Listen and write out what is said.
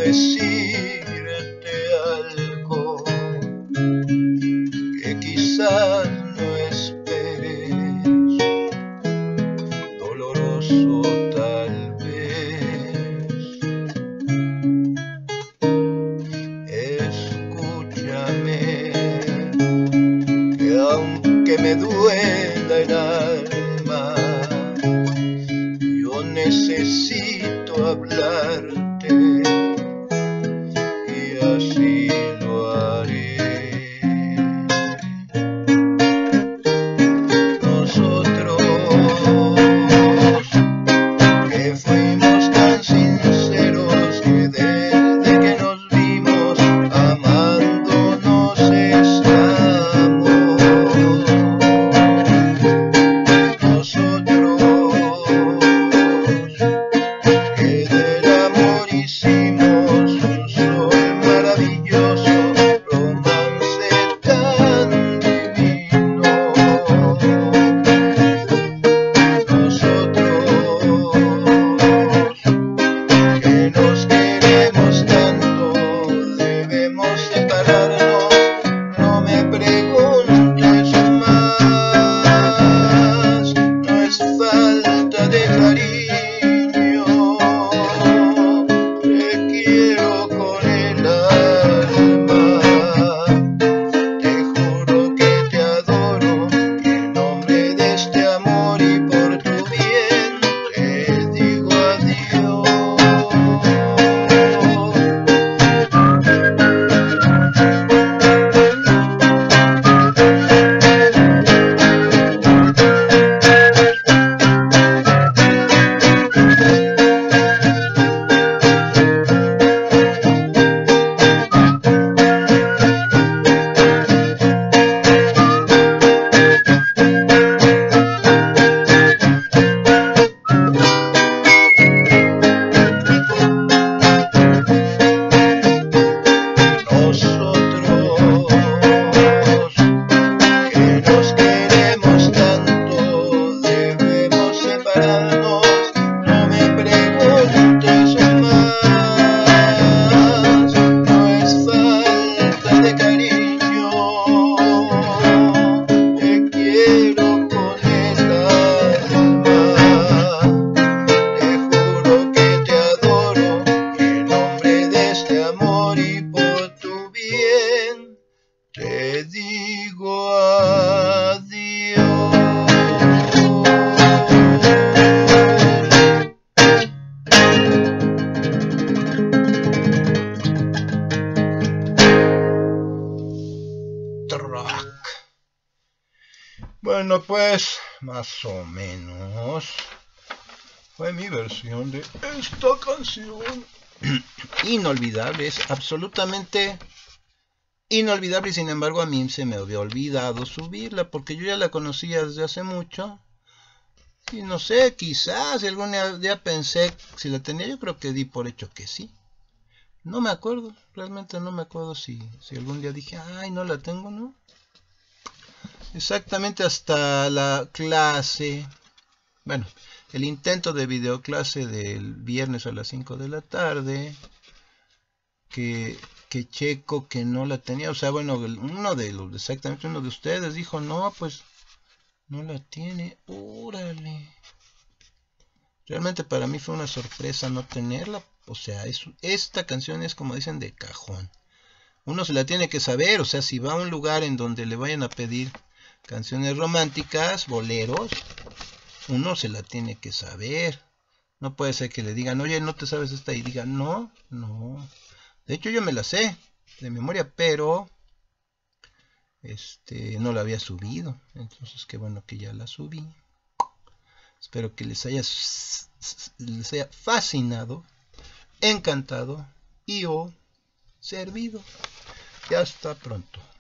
decirte algo que quizás no esperes, doloroso tal vez. Escúchame, que aunque me duela el alma, yo necesito hablarte y así lo haré. Nosotros que fuimos tan sinceros, que desde que nos vimos amándonos estamos. Nosotros que del amor hicimos un sol maravilloso, romance tan divino. Nosotros que nos queremos tanto, debemos separarnos. No me preguntes más, no es falta de cariño, te quiero con el alma, te juro que te adoro, en nombre de este amor y por tu bien te digo adiós. Te digo adiós. Bueno, pues más o menos fue mi versión de esta canción. Inolvidable, es absolutamente inolvidable, y sin embargo a mí se me había olvidado subirla porque yo ya la conocía desde hace mucho y no sé, quizás algún día pensé si la tenía, yo creo que di por hecho que sí, no me acuerdo, realmente no me acuerdo si algún día dije, ay, no la tengo, ¿no? Exactamente hasta la clase, bueno, el intento de videoclase del viernes a las 5 de la tarde, que checo que no la tenía, o sea, bueno, exactamente uno de ustedes dijo, no, pues no la tiene, órale. Realmente para mí fue una sorpresa no tenerla, o sea, esta canción es como dicen de cajón. Uno se la tiene que saber, o sea, si va a un lugar en donde le vayan a pedir canciones románticas, boleros, uno se la tiene que saber. No puede ser que le digan, oye, ¿no te sabes esta? Y diga, no. De hecho yo me la sé de memoria, pero no la había subido. Entonces qué bueno que ya la subí. Espero que les haya fascinado, encantado y o servido. Y hasta pronto.